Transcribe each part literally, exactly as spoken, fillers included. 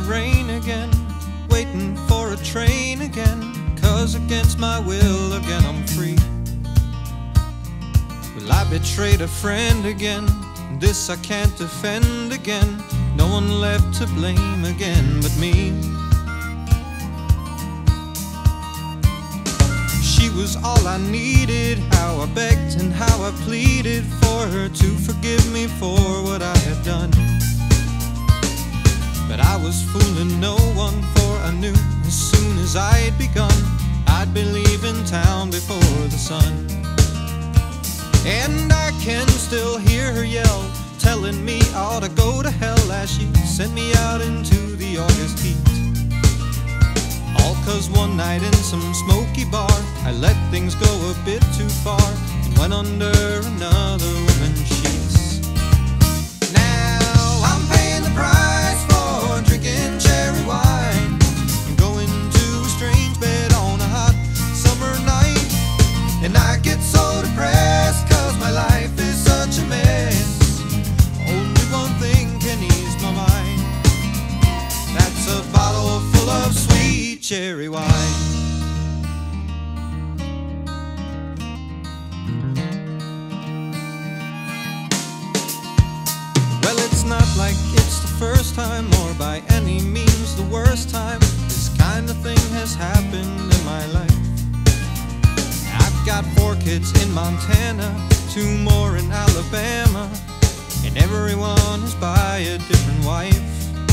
rain again, waiting for a train again, 'cause against my will again I'm free. Well, I betrayed a friend again, this I can't defend again. No one left to blame again but me. She was all I needed, how I begged and how I pleaded for her to forgive me for what I had done. But I was fooling no one, for I knew as soon as I'd begun, I'd be leaving town before the sun. And I can still hear her yell, telling me I ought to go to hell, as she sent me out into the August heat. All 'cause one night in some smoky bar, I let things go a bit too far and went under another woman's sheets. Now I'm paying the price for drinking cherry wine and going to a strange bed on a hot summer night. And I get so depressed 'cause my life is such a mess. Only one thing can ease my mind, that's a bottle full of sweet cherry wine. Well, it's not like it's the first time, or by any means the worst time, this kind of thing has happened in my life. I've got four kids in Montana, two more in Alabama, and everyone is by a different wife.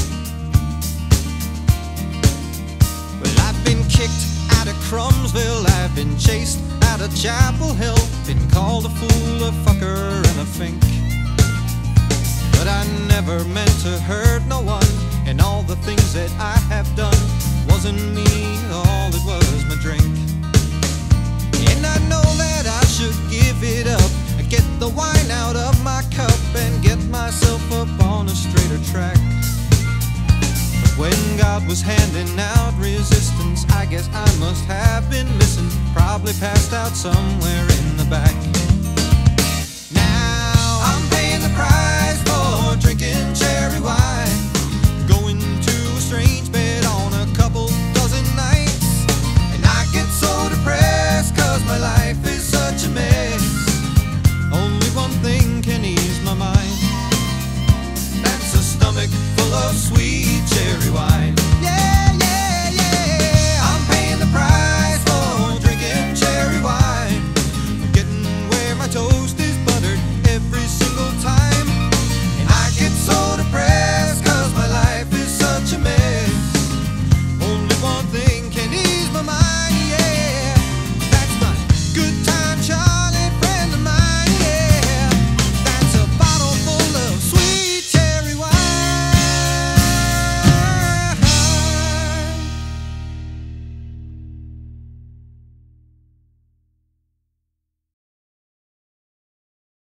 Well, I've been kicked out of Crumsville, I've been chased out of Chapel Hill, been called a fool, a fucker, and a fink. But I never meant to hurt no one, and all the things that I have done wasn't me, all it was my drink. And I know that I should give it up, get the wine out of my cup, and get myself up on a straighter track. But when God was handing out resistance, I guess I must have been missing, probably passed out somewhere in